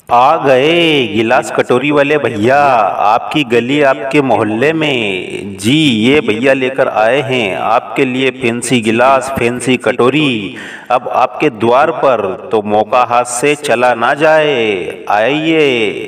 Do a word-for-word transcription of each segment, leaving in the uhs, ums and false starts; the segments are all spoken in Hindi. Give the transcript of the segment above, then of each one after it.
आ गए गिलास कटोरी वाले भैया। आपकी गली आपके मोहल्ले में जी ये भैया लेकर आए हैं आपके लिए फैंसी गिलास फैंसी कटोरी। अब आपके द्वार पर तो मौका हाथ से चला ना जाए। आइए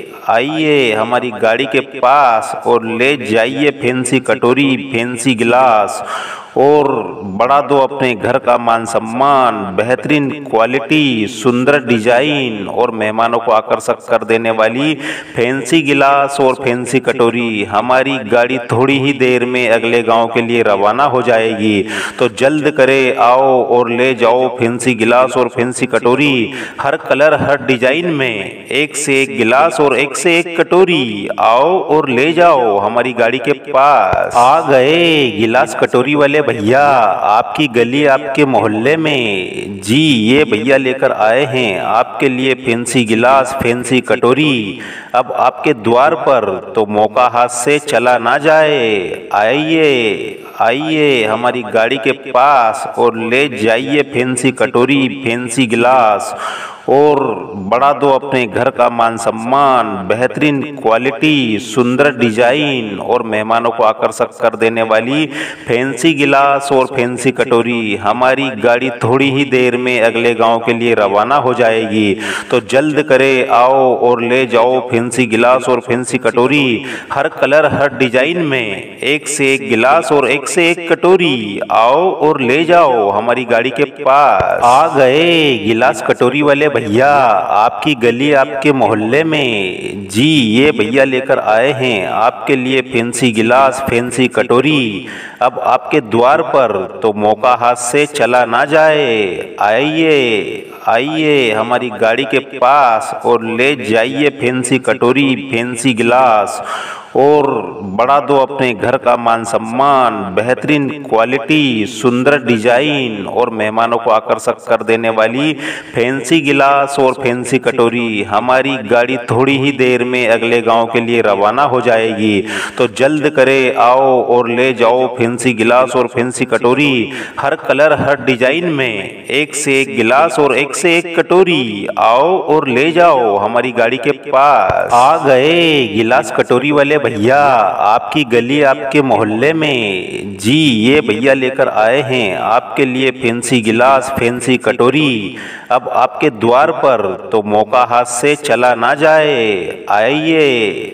आइए हमारी गाड़ी के पास और ले जाइए फैंसी कटोरी फैंसी गिलास और बढ़ा दो अपने घर का मान सम्मान। बेहतरीन क्वालिटी, सुंदर डिजाइन और मेहमानों को आकर्षक कर देने वाली फैंसी गिलास और फैंसी कटोरी। हमारी गाड़ी थोड़ी ही देर में अगले गांव के लिए रवाना हो जाएगी, तो जल्द करे आओ और ले जाओ फैंसी गिलास और फैंसी कटोरी। हर कलर हर डिजाइन में एक से एक गिलास और एक से एक कटोरी। आओ और ले जाओ हमारी गाड़ी के पास। आ गए गिलास कटोरी वाले भैया। आपकी गली आपके मोहल्ले में जी ये भैया लेकर आए हैं आपके लिए फैंसी गिलास फैंसी कटोरी। अब आपके द्वार पर तो मौका हाथ से चला ना जाए। आइए आइए हमारी गाड़ी के पास और ले जाइए फैंसी कटोरी फैंसी गिलास और बढ़ा दो अपने घर का मान सम्मान। बेहतरीन क्वालिटी, सुंदर डिजाइन और मेहमानों को आकर्षक कर देने वाली फैंसी गिलास और फैंसी कटोरी। हमारी गाड़ी थोड़ी ही देर में अगले गांव के लिए रवाना हो जाएगी, तो जल्द करे आओ और ले जाओ फैंसी गिलास और फैंसी कटोरी। हर कलर हर डिजाइन में एक से एक गिलास और एक से एक कटोरी। आओ और ले जाओ हमारी गाड़ी के पास। आ गए गिलास कटोरी वाले भैया। आपकी गली आपके मोहल्ले में जी ये भैया लेकर आए हैं आपके लिए फैंसी गिलास फैंसी कटोरी। अब आपके द्वार पर तो मौका हाथ से चला ना जाए। आइए आइए हमारी गाड़ी के पास और ले जाइए फैंसी कटोरी फैंसी गिलास और बढ़ा दो अपने घर का मान सम्मान। बेहतरीन क्वालिटी, सुंदर डिजाइन और मेहमानों को आकर्षक कर देने वाली फैंसी गिलास और फैंसी कटोरी। हमारी गाड़ी थोड़ी ही देर में अगले गांव के लिए रवाना हो जाएगी, तो जल्द करे आओ और ले जाओ फैंसी गिलास और फैंसी कटोरी। हर कलर हर डिजाइन में एक से एक गिलास और एक से एक कटोरी। आओ और ले जाओ हमारी गाड़ी के पास। आ गए गिलास कटोरी वाले भैया। आपकी गली आपके मोहल्ले में जी ये भैया लेकर आए हैं आपके लिए फैंसी गिलास फैंसी कटोरी। अब आपके द्वार पर तो मौका हाथ से चला ना जाए। आइए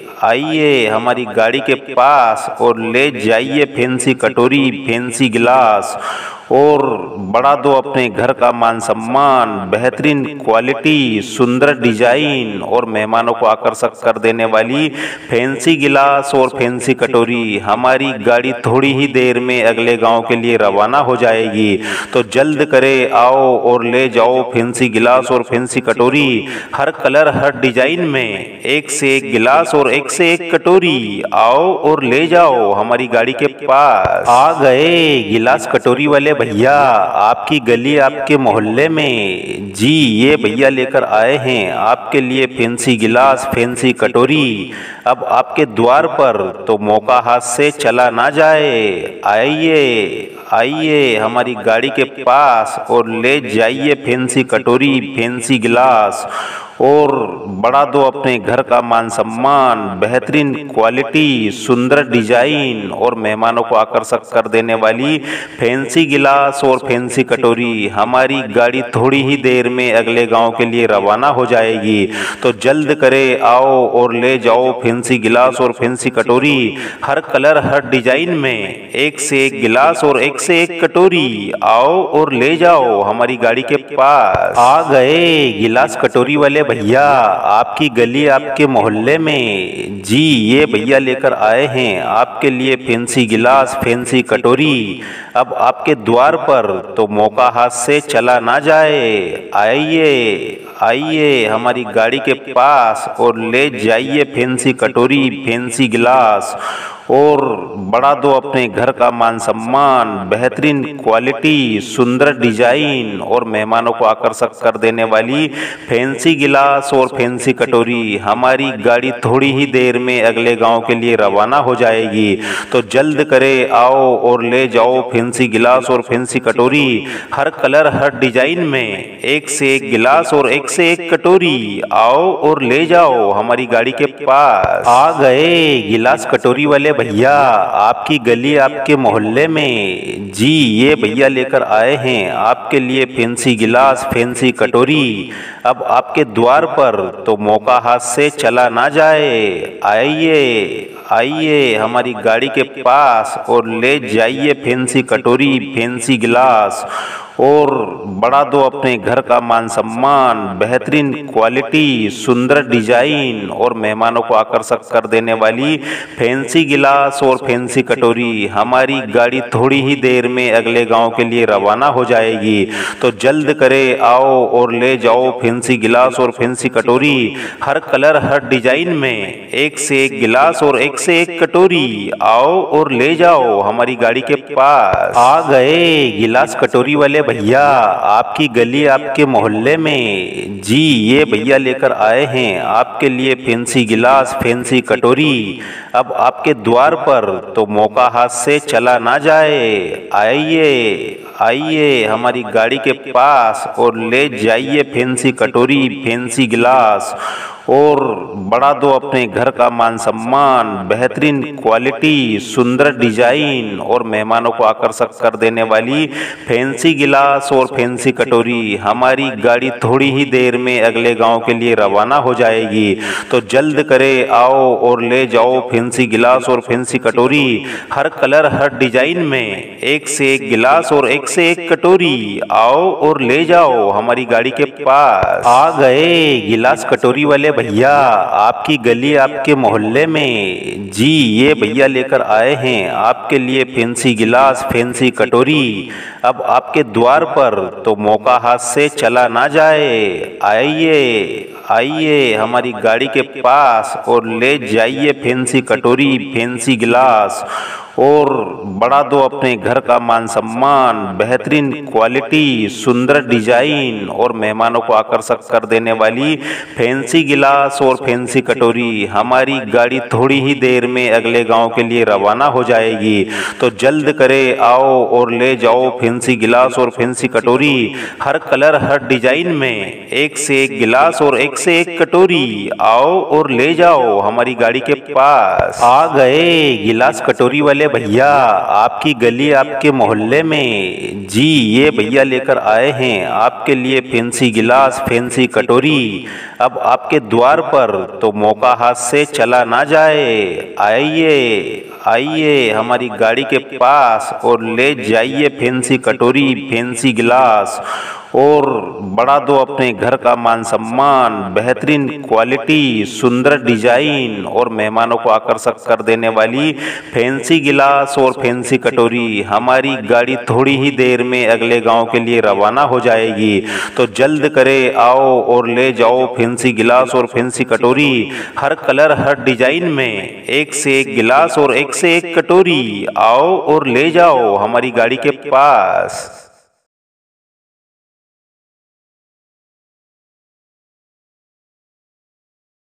आइए हमारी गाड़ी के पास और ले जाइए फैंसी कटोरी फैंसी गिलास और बढ़ा दो अपने घर का मान सम्मान। बेहतरीन क्वालिटी, सुंदर डिजाइन और मेहमानों को आकर्षक कर देने वाली फैंसी गिलास और फैंसी कटोरी। हमारी गाड़ी थोड़ी ही देर में अगले गांव के लिए रवाना हो जाएगी, तो जल्द करे आओ और ले जाओ फैंसी गिलास और फैंसी कटोरी। हर कलर हर डिजाइन में एक से एक गिलास और एक से एक कटोरी। आओ और ले जाओ हमारी गाड़ी के पास। आ गए गिलास कटोरी वाले भैया। आपकी गली आपके मोहल्ले में जी ये भैया लेकर आए हैं आपके लिए फैंसी गिलास फैंसी कटोरी। अब आपके द्वार पर तो मौका हाथ से चला ना जाए। आइए आइए हमारी गाड़ी के पास और ले जाइए फैंसी कटोरी फैंसी गिलास और बढ़ा दो अपने घर का मान सम्मान। बेहतरीन क्वालिटी, सुंदर डिजाइन और मेहमानों को आकर्षक कर देने वाली फैंसी गिलास और फैंसी कटोरी। हमारी गाड़ी थोड़ी ही देर में अगले गांव के लिए रवाना हो जाएगी, तो जल्द करे आओ और ले जाओ फैंसी गिलास और फैंसी कटोरी। हर कलर हर डिजाइन में एक से एक गिलास और एक से एक कटोरी। आओ और ले जाओ हमारी गाड़ी के पास। आ गए गिलास कटोरी वाले भैया। आपकी गली आपके मोहल्ले में जी ये भैया लेकर आए हैं आपके लिए फैंसी गिलास फैंसी कटोरी। अब आपके द्वार पर तो मौका हाथ से चला ना जाए। आइए आइए हमारी गाड़ी के पास और ले जाइए फैंसी कटोरी फैंसी गिलास और बढ़ा दो अपने घर का मान सम्मान। बेहतरीन क्वालिटी, सुंदर डिजाइन और मेहमानों को आकर्षक कर देने वाली फैंसी गिलास और फैंसी कटोरी। हमारी गाड़ी थोड़ी ही देर में अगले गांव के लिए रवाना हो जाएगी, तो जल्द करे आओ और ले जाओ फैंसी गिलास और फैंसी कटोरी। हर कलर, हर डिजाइन में एक से एक गिलास और एक से एक कटोरी। आओ और ले जाओ हमारी गाड़ी के पास। आ गए गिलास कटोरी वाले भैया आपकी गली, आपके मोहल्ले में। जी ये भैया लेकर आए हैं आपके लिए फैंसी गिलास, फैंसी कटोरी। अब आपके द्वार पर, तो मौका हाथ से चला ना जाए। आइए आइए हमारी गाड़ी के पास और ले जाइए फैंसी कटोरी, फैंसी गिलास और बढ़ा दो अपने घर का मान सम्मान। बेहतरीन क्वालिटी, सुंदर डिजाइन और मेहमानों को आकर्षक कर देने वाली फैंसी गिलास और फैंसी कटोरी। हमारी गाड़ी थोड़ी ही देर में अगले गांव के लिए रवाना हो जाएगी, तो जल्द करे आओ और ले जाओ फैंसी गिलास और फैंसी कटोरी। हर कलर, हर डिजाइन में एक से एक गिलास और एक से एक कटोरी। आओ और ले जाओ हमारी गाड़ी के पास। आ गए गिलास कटोरी वाले भैया आपकी गली, आपके मोहल्ले में। जी ये भैया लेकर आए हैं आपके लिए फैंसी गिलास, फैंसी कटोरी। अब आपके द्वार पर, तो मौका हाथ से चला ना जाए। आइए आइए हमारी गाड़ी के पास और ले जाइए फैंसी कटोरी, फैंसी गिलास और बढ़ा दो अपने घर का मान सम्मान। बेहतरीन क्वालिटी, सुंदर डिजाइन और मेहमानों को आकर्षक कर देने वाली फैंसी गिलास और फैंसी कटोरी। हमारी गाड़ी थोड़ी ही देर में अगले गांव के लिए रवाना हो जाएगी, तो जल्द करे आओ और ले जाओ फैंसी गिलास और फैंसी कटोरी। हर कलर, हर डिजाइन में एक से एक गिलास और एक से एक कटोरी। आओ और ले जाओ हमारी गाड़ी के पास। आ गए गिलास कटोरी वाले भैया आपकी गली, आपके मोहल्ले में। जी ये भैया लेकर आए हैं आपके लिए फैंसी गिलास, फैंसी कटोरी। अब आपके द्वार पर, तो मौका हाथ से चला ना जाए। आइए आइए हमारी गाड़ी के पास और ले जाइए फैंसी कटोरी, फैंसी गिलास और बढ़ा दो अपने घर का मान सम्मान। बेहतरीन क्वालिटी, सुंदर डिजाइन और मेहमानों को आकर्षक कर देने वाली फैंसी गिलास और फैंसी कटोरी। हमारी गाड़ी थोड़ी ही देर में अगले गांव के लिए रवाना हो जाएगी, तो जल्द करे आओ और ले जाओ फैंसी गिलास और फैंसी कटोरी। हर कलर, हर डिजाइन में एक से एक गिलास और एक से एक कटोरी। आओ और ले जाओ हमारी गाड़ी के पास। आ गए गिलास कटोरी वाले भैया आपकी गली, आपके मोहल्ले में। जी ये भैया लेकर आए हैं आपके लिए फैंसी गिलास, फैंसी कटोरी। अब आपके द्वार पर, तो मौका हाथ से चला ना जाए। आइए आइए हमारी गाड़ी के पास और ले जाइए फैंसी कटोरी, फैंसी गिलास और बढ़ा दो अपने घर का मान सम्मान। बेहतरीन क्वालिटी, सुंदर डिजाइन और मेहमानों को आकर्षक कर देने वाली फैंसी गिलास और फैंसी कटोरी। हमारी गाड़ी थोड़ी ही देर में अगले गांव के लिए रवाना हो जाएगी, तो जल्द करे आओ और ले जाओ फैंसी गिलास और फैंसी कटोरी। हर कलर, हर डिजाइन में एक से एक गिलास और एक से एक कटोरी। आओ और ले जाओ हमारी गाड़ी के पास।